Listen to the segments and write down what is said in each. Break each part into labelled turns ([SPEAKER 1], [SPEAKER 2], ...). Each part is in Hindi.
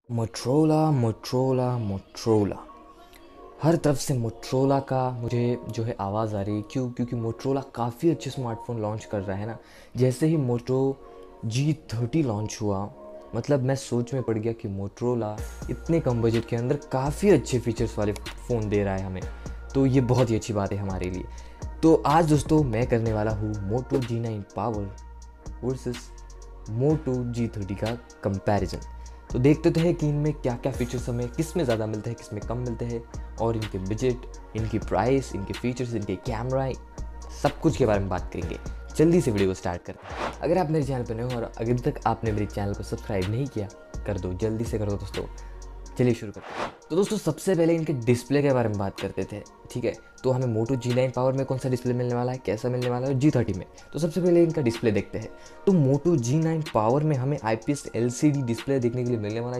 [SPEAKER 1] मोटरोला मोटरोला मोटरोला, हर तरफ से मोटरोला का मुझे जो है आवाज़ आ रही है। क्योंकि मोटरोला काफ़ी अच्छे स्मार्टफोन लॉन्च कर रहा है ना। जैसे ही मोटो G30 लॉन्च हुआ, मतलब मैं सोच में पड़ गया कि मोटरोला इतने कम बजट के अंदर काफ़ी अच्छे फीचर्स वाले फ़ोन दे रहा है हमें। तो ये बहुत ही अच्छी बात है हमारे लिए। तो आज दोस्तों मैं करने वाला हूँ मोटो G9 पावर वर्सेस मोटो G30 का कंपैरिजन। तो देखते तो है कि इनमें क्या क्या फीचर्स हमें किस में ज़्यादा मिलते हैं, किस में कम मिलते हैं, और इनके बजट, इनकी प्राइस, इनके फीचर्स, इनके कैमरा, सब कुछ के बारे में बात करेंगे। जल्दी से वीडियो को स्टार्ट करते हैं। अगर आप मेरे चैनल पर नए हो और अभी तक आपने मेरे चैनल को सब्सक्राइब नहीं किया, कर दो, जल्दी से कर दो दोस्तों। चलिए शुरू करते हैं। तो दोस्तों सबसे पहले इनके डिस्प्ले के बारे में बात करते थे, ठीक है। तो हमें मोटो G9 पावर में कौन सा डिस्प्ले मिलने वाला है, कैसा मिलने वाला है, G30 में। तो सबसे पहले इनका डिस्प्ले देखते हैं। तो मोटो G9 पावर में हमें IPS LCD डिस्प्ले देखने के लिए मिलने वाला है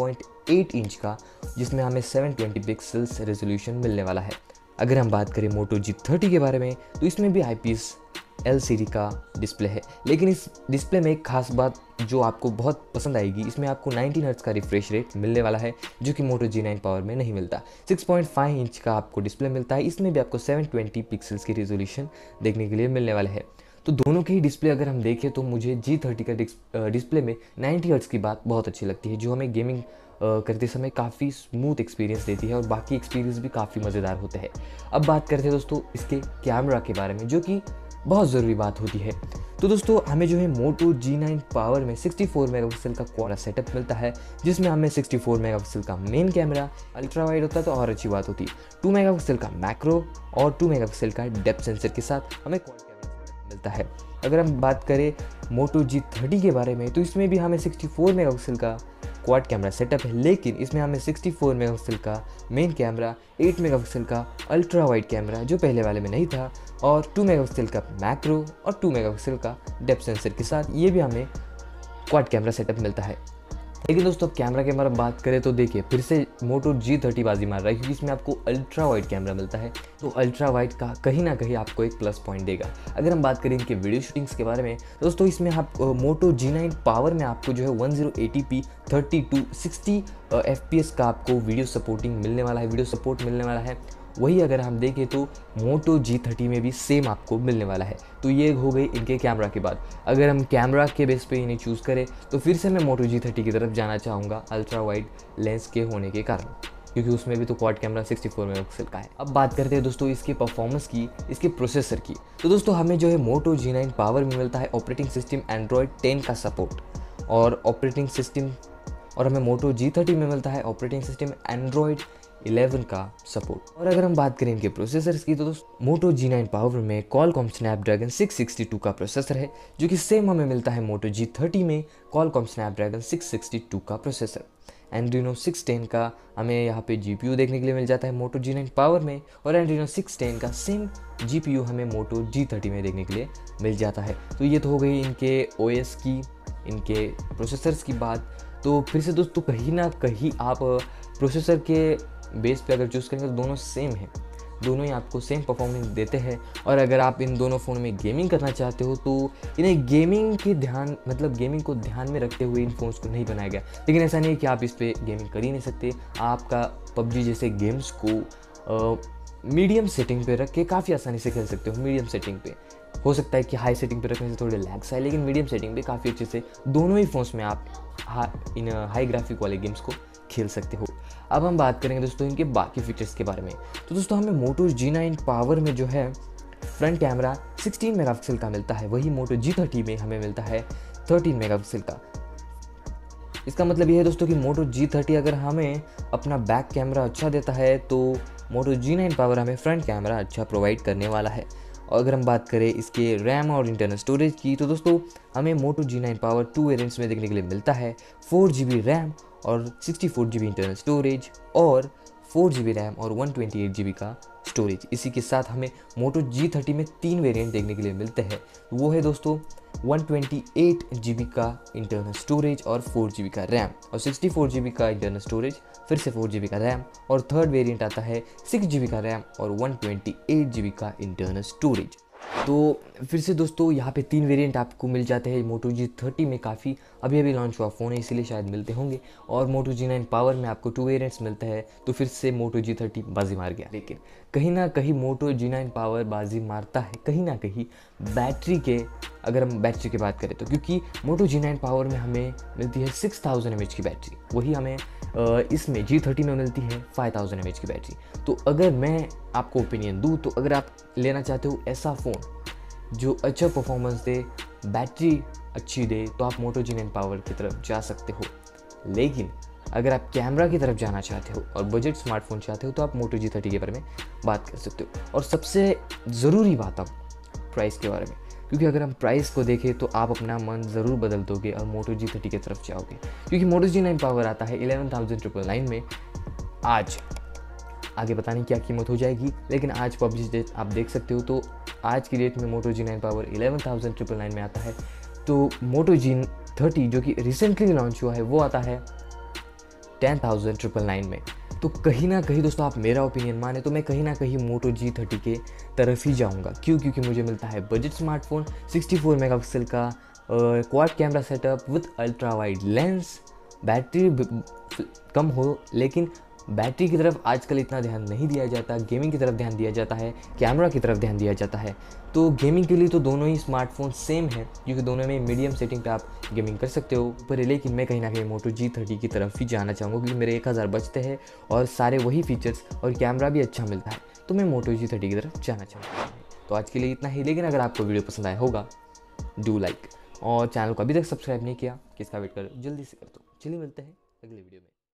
[SPEAKER 1] 6.8 इंच का, जिसमें हमें 720 पिक्सल्स रेजोल्यूशन मिलने वाला है। अगर हम बात करें मोटो G30 के बारे में, तो इसमें भी IPS LCD का डिस्प्ले है, लेकिन इस डिस्प्ले में एक खास बात जो आपको बहुत पसंद आएगी, इसमें आपको 19 हर्ट्ज का रिफ्रेश रेट मिलने वाला है, जो कि मोटो G9 पावर में नहीं मिलता। 6.5 इंच का आपको डिस्प्ले मिलता है, इसमें भी आपको 720 पिक्सल्स की रेजोल्यूशन देखने के लिए मिलने वाला है। तो दोनों की ही डिस्प्ले अगर हम देखें तो मुझे G30 का डिस्प्ले में 90 हर्ट्ज की बात बहुत अच्छी लगती है, जो हमें गेमिंग करते समय काफ़ी स्मूथ एक्सपीरियंस देती है और बाकी एक्सपीरियंस भी काफ़ी मज़ेदार होते हैं। अब बात करते हैं दोस्तों इसके कैमरा के बारे में, जो कि बहुत ज़रूरी बात होती है। तो दोस्तों हमें जो है मोटो G9 पावर में 64 मेगापिक्सल का क्वाड सेटअप मिलता है, जिसमें हमें 64 मेगापिक्सल का मेन कैमरा, अल्ट्रा वाइड होता है तो और अच्छी बात होती है, 2 मेगापिक्सल का मैक्रो और 2 मेगापिक्सल का डेप्थ सेंसर के साथ हमें क्वाड कैमरा सेटअप मिलता है। अगर हम बात करें मोटो G30 के बारे में, तो इसमें भी हमें 64 मेगापिक्सल का क्वाड कैमरा सेटअप है, लेकिन इसमें हमें 64 मेगापिक्सल का मेन कैमरा, 8 मेगापिक्सल का अल्ट्रा वाइड कैमरा जो पहले वाले में नहीं था, और 2 मेगापिक्सल का मैक्रो और 2 मेगापिक्सल का डेप्थ सेंसर के साथ ये भी हमें क्वाड कैमरा सेटअप मिलता है। लेकिन दोस्तों अब कैमरा के बारे में बात करें तो देखिए फिर से मोटो G30 बाजी मार रहा है, क्योंकि इसमें आपको अल्ट्रा वाइड कैमरा मिलता है। तो अल्ट्रा वाइड का कहीं ना कहीं आपको एक प्लस पॉइंट देगा। अगर हम बात करें इनके वीडियो शूटिंग्स के बारे में, दोस्तों इसमें आप मोटो G9 पावर में आपको जो है 1080p 30-60 FPS का आपको वीडियो सपोर्टिंग मिलने वाला है, वीडियो सपोर्ट मिलने वाला है। वही अगर हम देखें तो मोटो G30 में भी सेम आपको मिलने वाला है। तो ये हो गई इनके कैमरा की बात। अगर हम कैमरा के बेस पे इन्हें चूज़ करें तो फिर से मैं मोटो G30 की तरफ जाना चाहूँगा, अल्ट्रा वाइड लेंस के होने के कारण, क्योंकि उसमें भी तो क्वाड कैमरा 64 मेगापिक्सल का है। अब बात करते हैं दोस्तों इसके परफॉर्मेंस की, इसके प्रोसेसर की। तो दोस्तों हमें जो है मोटो G9 पावर में मिलता है ऑपरेटिंग सिस्टम एंड्रॉयड 10 का सपोर्ट, और हमें मोटो G30 में मिलता है ऑपरेटिंग सिस्टम एंड्रॉयड 11 का सपोर्ट। और अगर हम बात करें इनके प्रोसेसर्स की, तो दोस्तों मोटो G9 पावर में Qualcomm स्नैपड्रैगन 662 का प्रोसेसर है, जो कि सेम हमें मिलता है मोटो G30 में Qualcomm स्नैपड्रैगन 662 का प्रोसेसर। एंड्रीनो 610 का हमें यहाँ पे GPU देखने के लिए मिल जाता है मोटो G9 पावर में, और एंड्रीनो 610 का सेम GPU हमें मोटो G30 में देखने के लिए मिल जाता है। तो ये तो हो गई इनके OS की, इनके प्रोसेसर्स की बात। तो फिर से दोस्तों कहीं ना कहीं आप प्रोसेसर के बेस पे अगर चूज़ करेंगे तो दोनों सेम हैं, दोनों ही आपको सेम परफॉर्मेंस देते हैं। और अगर आप इन दोनों फ़ोन में गेमिंग करना चाहते हो तो इन्हें गेमिंग को ध्यान में रखते हुए इन फ़ोन्स को नहीं बनाया गया। लेकिन ऐसा नहीं है कि आप इस पर गेमिंग कर ही नहीं सकते। आपका PUBG जैसे गेम्स को मीडियम सेटिंग पे रख के काफ़ी आसानी से खेल सकते हो। मीडियम सेटिंग पे हो सकता है कि हाई सेटिंग पे रखने से थोड़े लैग्स आए, लेकिन मीडियम सेटिंग पे काफ़ी अच्छे से दोनों ही फ़ोन्स में आप इन हाई ग्राफिक वाले गेम्स को खेल सकते हो। अब हम बात करेंगे दोस्तों इनके बाकी फीचर्स के बारे में। तो दोस्तों हमें मोटो G9 पावर में जो है फ्रंट कैमरा 16 मेगापिक्सल का मिलता है, वही मोटो G30 में हमें मिलता है 13 मेगापिक्सल का। इसका मतलब ये है दोस्तों कि मोटो G30 अगर हमें अपना बैक कैमरा अच्छा देता है, तो मोटो G9 पावर हमें फ्रंट कैमरा अच्छा प्रोवाइड करने वाला है। और अगर हम बात करें इसके रैम और इंटरनल स्टोरेज की, तो दोस्तों हमें मोटो G9 पावर 2 वेरिएंट्स में देखने के लिए मिलता है, 4GB रैम और 64GB इंटरनल स्टोरेज, और 4GB रैम और 128GB का स्टोरेज। इसी के साथ हमें मोटो G30 में 3 वेरिएंट देखने के लिए मिलते हैं। वो है दोस्तों 128GB का इंटरनल स्टोरेज और 4GB का रैम, और 64GB का इंटरनल स्टोरेज, फिर से 4GB का रैम, और थर्ड वेरिएंट आता है 6GB का रैम और 128GB का इंटरनल स्टोरेज। तो फिर से दोस्तों यहाँ पे 3 वेरिएंट आपको मिल जाते हैं। मोटो G30 में काफ़ी अभी अभी लॉन्च हुआ फ़ोन है, इसीलिए शायद मिलते होंगे। और मोटो G9 पावर में आपको 2 वेरिएंट्स मिलते हैं। तो फिर से मोटो G30 बाजी मार गया, लेकिन कहीं ना कहीं मोटो G9 पावर बाजी मारता है कहीं ना कहीं बैटरी के, अगर हम बैटरी की बात करें तो, क्योंकि मोटो G9 पावर में हमें मिलती है 6000 mAh की बैटरी, वही हमें इसमें G30 में मिलती है 5000 mAh की बैटरी। तो अगर मैं आपको ओपिनियन दूँ तो अगर आप लेना चाहते हो ऐसा फ़ोन जो अच्छा परफॉर्मेंस दे, बैटरी अच्छी दे, तो आप मोटो G9 पावर की तरफ जा सकते हो। लेकिन अगर आप कैमरा की तरफ जाना चाहते हो और बजट स्मार्टफोन चाहते हो तो आप मोटो G30 के बारे में बात कर सकते हो। और सबसे ज़रूरी बात अब प्राइस के बारे में, क्योंकि अगर हम प्राइस को देखें तो आप अपना मन ज़रूर बदल दोगे और मोटो G30 की तरफ जाओगे, क्योंकि मोटो G9 पावर आता है 11,999 में। आज आगे पता नहीं क्या कीमत हो जाएगी, लेकिन आज पब्लिश डेट आप देख सकते हो। तो आज की डेट में मोटो G9 पावर 11,999 में आता है। तो मोटो G30 जो कि रिसेंटली लॉन्च हुआ है वो आता है 10,999 में। तो कहीं ना कहीं दोस्तों आप मेरा ओपिनियन माने तो मैं कहीं ना कहीं मोटो G30 के तरफ ही जाऊंगा। क्यों? क्योंकि मुझे मिलता है बजट स्मार्टफोन, 64 मेगापिक्सल का quad camera setup with ultra wide lens, battery कम हो, लेकिन बैटरी की तरफ आजकल इतना ध्यान नहीं दिया जाता, गेमिंग की तरफ ध्यान दिया जाता है, कैमरा की तरफ ध्यान दिया जाता है। तो गेमिंग के लिए तो दोनों ही स्मार्टफोन सेम है, क्योंकि दोनों में मीडियम सेटिंग पे आप गेमिंग कर सकते हो पर, लेकिन मैं कहीं ना कहीं मोटो G30 की तरफ ही जाना चाहूँगा, क्योंकि मेरे 1000 बचते हैं और सारे वही फीचर्स और कैमरा भी अच्छा मिलता है, तो मैं मोटो G30 की तरफ जाना चाहूँगा। तो आज के लिए इतना ही, लेकिन अगर आपको वीडियो पसंद आया होगा डू लाइक, और चैनल को अभी तक सब्सक्राइब नहीं किया किसका वेट कर, जल्दी से कर दो। चलिए मिलते हैं अगले वीडियो में।